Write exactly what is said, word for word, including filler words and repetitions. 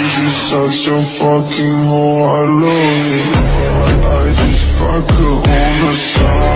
Cause you're such a fucking whore, I love it. I just fuck her on the side.